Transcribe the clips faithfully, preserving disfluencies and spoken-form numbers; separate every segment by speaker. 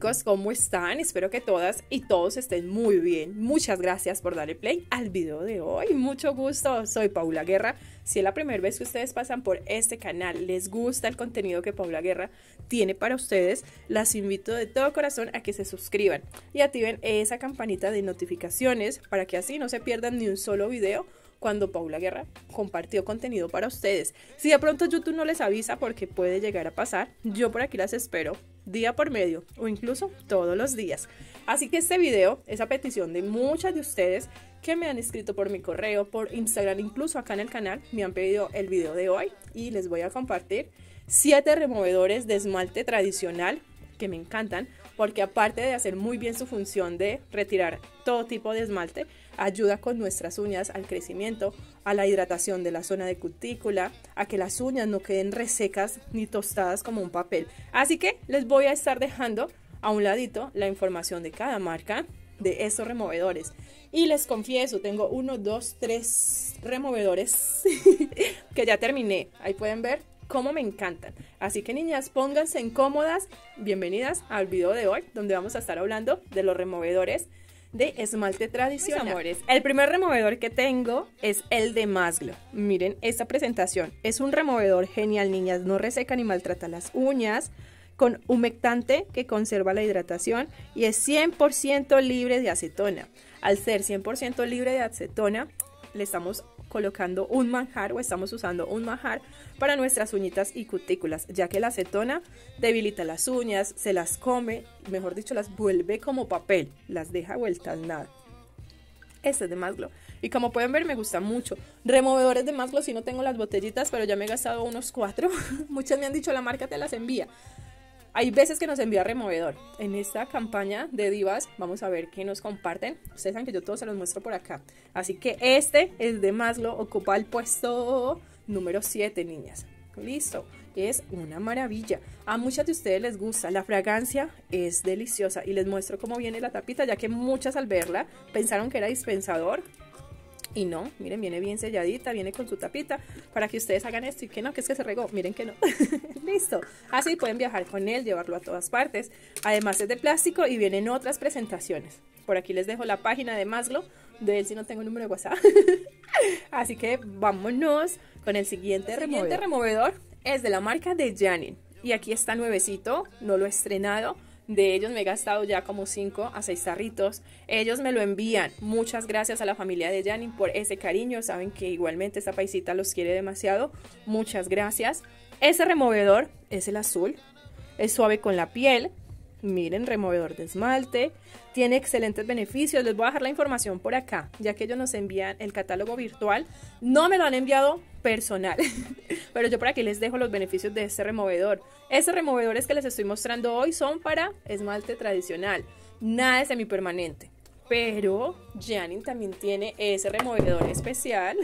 Speaker 1: chicos, ¿cómo están? Espero que todas y todos estén muy bien. Muchas gracias por darle play al video de hoy. Mucho gusto, soy Paula Guerra. Si es la primera vez que ustedes pasan por este canal, les gusta el contenido que Paula Guerra tiene para ustedes, las invito de todo corazón a que se suscriban y activen esa campanita de notificaciones para que así no se pierdan ni un solo video cuando Paula Guerra compartió contenido para ustedes. Si de pronto YouTube no les avisa, porque puede llegar a pasar, yo por aquí las espero día por medio o incluso todos los días. Así que este video es a petición de muchas de ustedes que me han escrito por mi correo, por Instagram, incluso acá en el canal me han pedido el video de hoy y les voy a compartir siete removedores de esmalte tradicional que me encantan, porque aparte de hacer muy bien su función de retirar todo tipo de esmalte, ayuda con nuestras uñas al crecimiento, a la hidratación de la zona de cutícula, a que las uñas no queden resecas ni tostadas como un papel. Así que les voy a estar dejando a un ladito la información de cada marca de estos removedores. Y les confieso, tengo uno, dos, tres removedores que ya terminé. Ahí pueden ver cómo me encantan. Así que niñas, pónganse en cómodas. Bienvenidas al video de hoy, donde vamos a estar hablando de los removedores de esmalte tradicional. Mis amores, el primer removedor que tengo es el de Masglo. Miren esta presentación. Es un removedor genial, niñas. No reseca ni maltrata las uñas, con humectante que conserva la hidratación y es cien por ciento libre de acetona. Al ser cien por ciento libre de acetona, le estamos colocando un manjar o estamos usando un manjar para nuestras uñitas y cutículas, ya que la acetona debilita las uñas, se las come, mejor dicho, las vuelve como papel, las deja vueltas nada. Este es de Masglo y como pueden ver me gusta mucho. Removedores de Masglo, si no tengo las botellitas, pero ya me he gastado unos cuatro. Muchas me han dicho la marca te las envía. Hay veces que nos envía removedor. En esta campaña de divas vamos a ver qué nos comparten. Ustedes saben que yo todo se los muestro por acá. Así que este es de Masglo, ocupa el puesto número siete, niñas. Listo, es una maravilla. A muchas de ustedes les gusta, la fragancia es deliciosa. Y les muestro cómo viene la tapita, ya que muchas al verla pensaron que era dispensador. Y no, miren, viene bien selladita, viene con su tapita para que ustedes hagan esto y que no, que es que se regó, miren que no. Listo, así pueden viajar con él, llevarlo a todas partes. Además es de plástico y vienen otras presentaciones. Por aquí les dejo la página de Masglo, de él si no tengo el número de WhatsApp. Así que vámonos con el siguiente el removedor. El siguiente removedor es de la marca de Janine y aquí está nuevecito, no lo he estrenado. De ellos me he gastado ya como cinco a seis tarritos. Ellos me lo envían. Muchas gracias a la familia de Janine por ese cariño. Saben que igualmente esta paisita los quiere demasiado. Muchas gracias. Ese removedor es el azul. Es suave con la piel. Miren, removedor de esmalte. Tiene excelentes beneficios. Les voy a dejar la información por acá, ya que ellos nos envían el catálogo virtual. No me lo han enviado personal, pero yo por aquí les dejo los beneficios de este removedor. Estos removedores que les estoy mostrando hoy son para esmalte tradicional, nada de semipermanente. Pero Janine también tiene ese removedor especial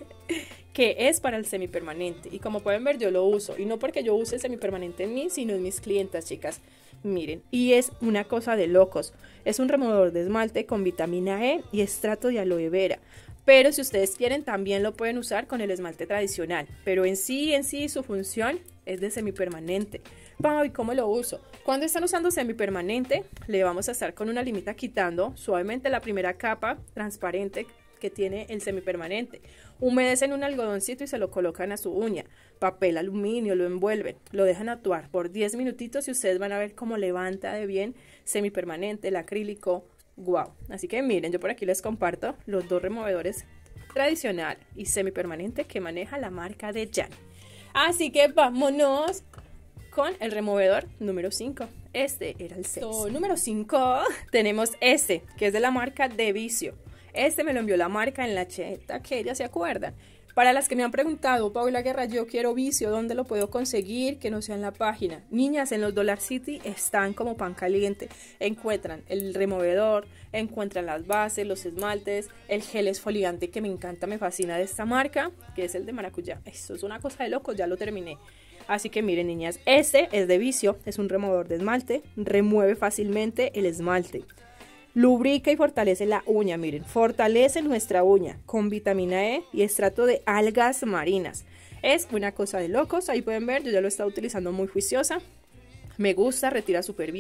Speaker 1: que es para el semipermanente. Y como pueden ver, yo lo uso. Y no porque yo use el semipermanente en mí, sino en mis clientas, chicas. Miren, y es una cosa de locos. Es un removedor de esmalte con vitamina E y extracto de aloe vera. Pero si ustedes quieren, también lo pueden usar con el esmalte tradicional. Pero en sí, en sí, su función es de semipermanente. ¿Y cómo lo uso? Cuando están usando semipermanente, le vamos a estar con una limita quitando suavemente la primera capa transparente que tiene el semipermanente. Humedecen un algodoncito y se lo colocan a su uña. Papel aluminio, lo envuelven, lo dejan actuar por diez minutitos y ustedes van a ver cómo levanta de bien semipermanente, el acrílico. Wow, así que miren, yo por aquí les comparto los dos removedores tradicional y semipermanente que maneja la marca de Janine. Así que vámonos con el removedor número cinco. Este era el seis. So, número cinco tenemos este, que es de la marca de Vicio. Este me lo envió la marca en la cheta, que ellas se acuerdan. Para las que me han preguntado, Paula Guerra, yo quiero Vicio, ¿dónde lo puedo conseguir? Que no sea en la página. Niñas, en los Dollar City están como pan caliente. Encuentran el removedor, encuentran las bases, los esmaltes, el gel esfoliante que me encanta, me fascina de esta marca, que es el de maracuyá. Esto es una cosa de locos, ya lo terminé. Así que miren, niñas, este es de Vicio, es un removedor de esmalte, remueve fácilmente el esmalte. Lubrica y fortalece la uña, miren, fortalece nuestra uña con vitamina E y extracto de algas marinas. Es una cosa de locos, ahí pueden ver, yo ya lo he estado utilizando muy juiciosa. Me gusta, retira súper bien.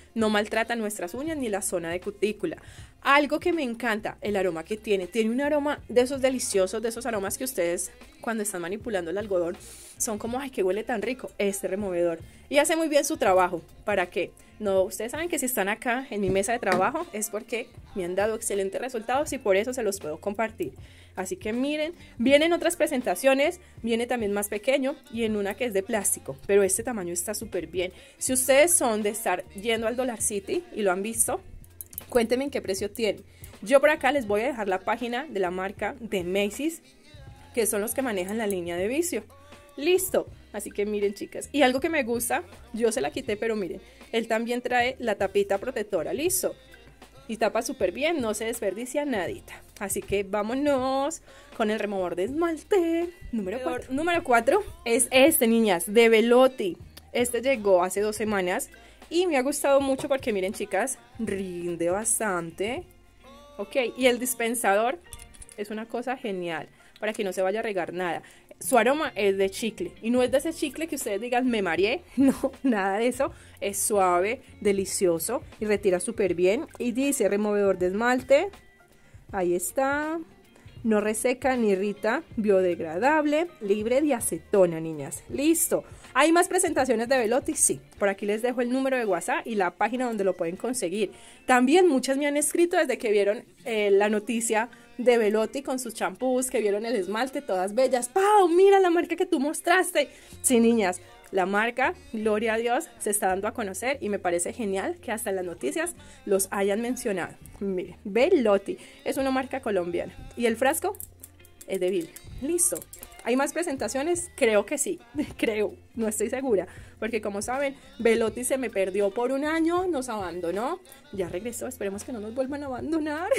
Speaker 1: no maltrata nuestras uñas ni la zona de cutícula. Algo que me encanta, el aroma que tiene. Tiene un aroma de esos deliciosos, de esos aromas que ustedes cuando están manipulando el algodón son como, ay, que huele tan rico este removedor. Y hace muy bien su trabajo. ¿Para qué? No, ustedes saben que si están acá en mi mesa de trabajo es porque me han dado excelentes resultados y por eso se los puedo compartir. Así que miren, vienen otras presentaciones, viene también más pequeño y en una que es de plástico, pero este tamaño está súper bien. Si ustedes son de estar yendo al Dollar City y lo han visto, cuéntenme en qué precio tiene. Yo por acá les voy a dejar la página de la marca de Macy's, que son los que manejan la línea de vicio. Listo, así que miren, chicas, y algo que me gusta, yo se la quité, pero miren, él también trae la tapita protectora, listo, y tapa súper bien, no se desperdicia nadita. Así que vámonos con el removedor de esmalte número cuatro. Número cuatro es este, niñas, de Velotti. Este llegó hace dos semanas y me ha gustado mucho porque miren, chicas, rinde bastante. Ok, y el dispensador es una cosa genial para que no se vaya a regar nada. Su aroma es de chicle y no es de ese chicle que ustedes digan me mareé, no, nada de eso. Es suave, delicioso y retira súper bien. Y dice removedor de esmalte, ahí está, no reseca ni irrita, biodegradable, libre de acetona, niñas. Listo. ¿Hay más presentaciones de Velotti? Sí. Por aquí les dejo el número de WhatsApp y la página donde lo pueden conseguir. También muchas me han escrito desde que vieron eh, la noticia de Velotti con sus champús, que vieron el esmalte, todas bellas. ¡Pau! Mira la marca que tú mostraste. Sí, niñas, la marca, gloria a Dios, se está dando a conocer y me parece genial que hasta en las noticias los hayan mencionado. Miren, Velotti es una marca colombiana y el frasco es de vidrio. Listo. ¿Hay más presentaciones? Creo que sí, creo, no estoy segura, porque como saben, Velotti se me perdió por un año, nos abandonó, ya regresó, esperemos que no nos vuelvan a abandonar.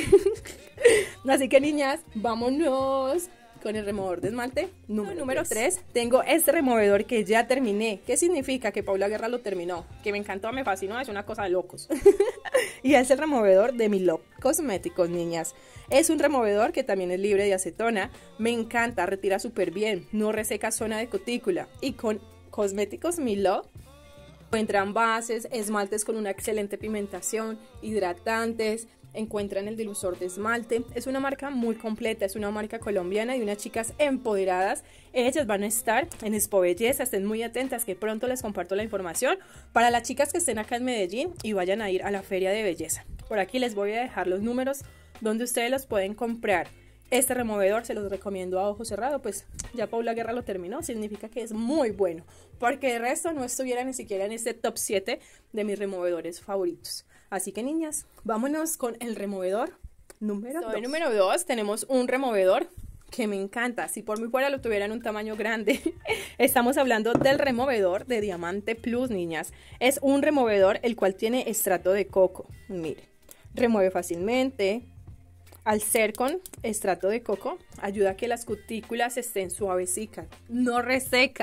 Speaker 1: Así que niñas, vámonos con el removedor de esmalte número, número tres. Tengo este removedor que ya terminé. ¿Qué significa? Que Paula Guerra lo terminó, que me encantó, me fascinó, es una cosa de locos. Y es el removedor de Milov Cosméticos, niñas. Es un removedor que también es libre de acetona. Me encanta, retira súper bien, no reseca zona de cutícula. Y con Cosméticos Milov encuentran bases, esmaltes con una excelente pigmentación, hidratantes, encuentran el dilusor de esmalte. Es una marca muy completa, es una marca colombiana y unas chicas empoderadas. Ellas van a estar en Expo Belleza, estén muy atentas que pronto les comparto la información para las chicas que estén acá en Medellín y vayan a ir a la feria de belleza. Por aquí les voy a dejar los números donde ustedes los pueden comprar. Este removedor se los recomiendo a ojo cerrado, pues ya Paula Guerra lo terminó, significa que es muy bueno, porque de resto no estuviera ni siquiera en este top siete de mis removedores favoritos. Así que niñas, vámonos con el removedor número dos. Número dos tenemos un removedor que me encanta, si por mí fuera lo tuviera en un tamaño grande. Estamos hablando del removedor de Diamante Plus, niñas. Es un removedor el cual tiene extracto de coco, mire, remueve fácilmente. Al ser con extracto de coco, ayuda a que las cutículas estén suavecitas, no reseca.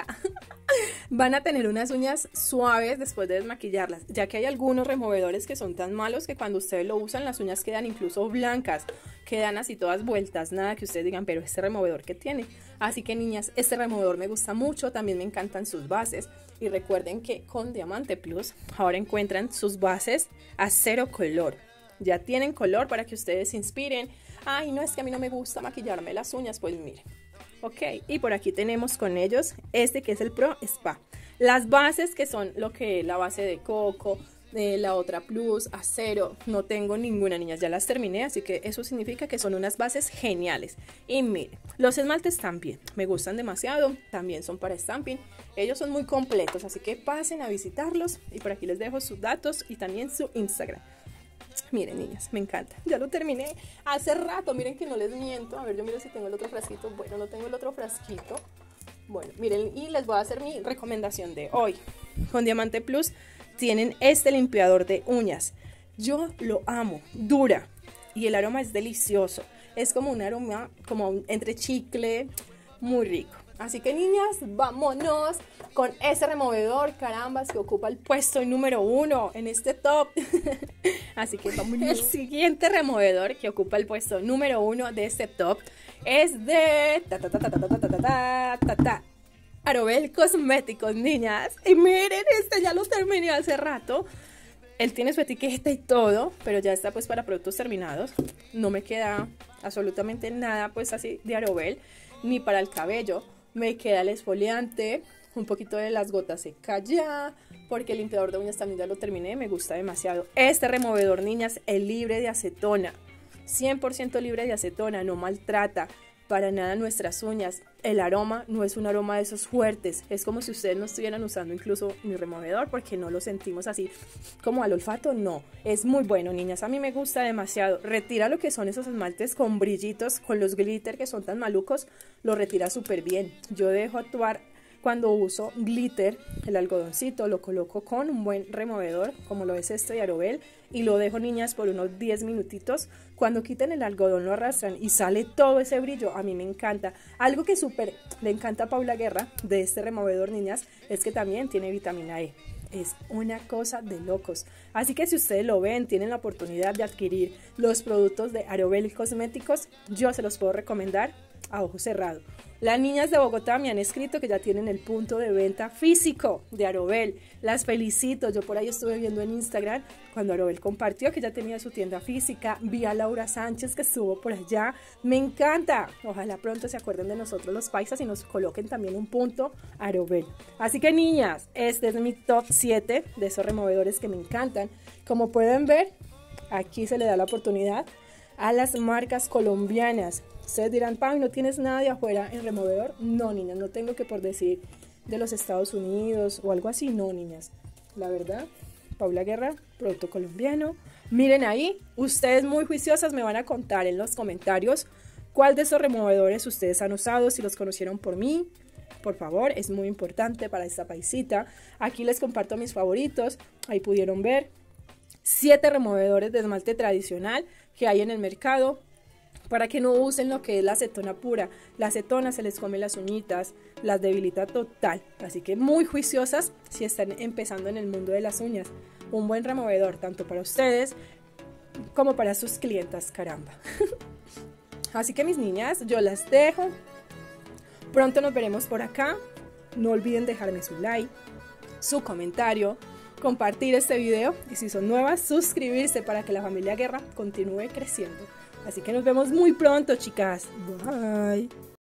Speaker 1: Van a tener unas uñas suaves después de desmaquillarlas, ya que hay algunos removedores que son tan malos que cuando ustedes lo usan las uñas quedan incluso blancas, quedan así todas vueltas, nada que ustedes digan, pero este removedor que tiene. Así que niñas, este removedor me gusta mucho, también me encantan sus bases. Y recuerden que con Diamante Plus ahora encuentran sus bases a cero color. Ya tienen color para que ustedes se inspiren. Ay, no, es que a mí no me gusta maquillarme las uñas, pues miren. Ok, y por aquí tenemos con ellos este que es el Pro Spa. Las bases que son lo que la base de coco, de la otra Plus, acero, no tengo ninguna, niñas, ya las terminé, así que eso significa que son unas bases geniales. Y miren, los esmaltes también, me gustan demasiado, también son para stamping, ellos son muy completos, así que pasen a visitarlos y por aquí les dejo sus datos y también su Instagram. Miren, niñas, me encanta. Ya lo terminé hace rato. Miren que no les miento. A ver, yo miro si tengo el otro frasquito. Bueno, no tengo el otro frasquito. Bueno, miren, y les voy a hacer mi recomendación de hoy. Con Diamante Plus tienen este limpiador de uñas. Yo lo amo. Dura. Y el aroma es delicioso. Es como un aroma, como entre chicle, muy rico. Así que niñas, vámonos con ese removedor, carambas, que ocupa el puesto número uno en este top. Así que vámonos. El siguiente removedor que ocupa el puesto número uno de este top es de ta ta ta ta ta ta ta ta ta ta Arobel Cosméticos, niñas. Y miren, este ya lo terminé hace rato. Él tiene su etiqueta y todo, pero ya está pues para productos terminados. No me queda absolutamente nada pues así de Arobel, ni para el cabello. Me queda el exfoliante, un poquito de las gotas seca ya, porque el limpiador de uñas también ya lo terminé, me gusta demasiado. Este removedor, niñas, es libre de acetona, cien por ciento libre de acetona, no maltrata para nada nuestras uñas. El aroma no es un aroma de esos fuertes, es como si ustedes no estuvieran usando incluso mi removedor, porque no lo sentimos así como al olfato. No, es muy bueno, niñas, a mí me gusta demasiado. Retira lo que son esos esmaltes con brillitos, con los glitter que son tan malucos, lo retira súper bien. Yo dejo actuar cuando uso glitter, el algodoncito, lo coloco con un buen removedor, como lo es este de Arobel, y lo dejo, niñas, por unos diez minutitos. Cuando quiten el algodón lo arrastran y sale todo ese brillo. A mí me encanta. Algo que súper le encanta a Paula Guerra de este removedor, niñas, es que también tiene vitamina E. Es una cosa de locos. Así que si ustedes lo ven, tienen la oportunidad de adquirir los productos de Arobel Cosméticos, yo se los puedo recomendar a ojo cerrado. Las niñas de Bogotá me han escrito que ya tienen el punto de venta físico de Arobel. Las felicito. Yo por ahí estuve viendo en Instagram cuando Arobel compartió que ya tenía su tienda física. Vi a Laura Sánchez que estuvo por allá. Me encanta. Ojalá pronto se acuerden de nosotros los paisas y nos coloquen también un punto Arobel. Así que, niñas, este es mi top siete de esos removedores que me encantan. Como pueden ver, aquí se le da la oportunidad a las marcas colombinas. Ustedes dirán, Pau, ¿no tienes nada de afuera en removedor? No, niñas, no tengo que por decir de los Estados Unidos o algo así. No, niñas, la verdad, Paula Guerra, producto colombiano. Miren ahí, ustedes muy juiciosas me van a contar en los comentarios cuál de esos removedores ustedes han usado, si los conocieron por mí. Por favor, es muy importante para esta paisita. Aquí les comparto mis favoritos, ahí pudieron ver siete removedores de esmalte tradicional que hay en el mercado, para que no usen lo que es la acetona pura. La acetona se les come las uñitas, las debilita total. Así que muy juiciosas si están empezando en el mundo de las uñas. Un buen removedor tanto para ustedes como para sus clientas, caramba. Así que, mis niñas, yo las dejo. Pronto nos veremos por acá. No olviden dejarme su like, su comentario, compartir este video y si son nuevas, suscribirse para que la familia Guerra continúe creciendo. Así que nos vemos muy pronto, chicas. Bye.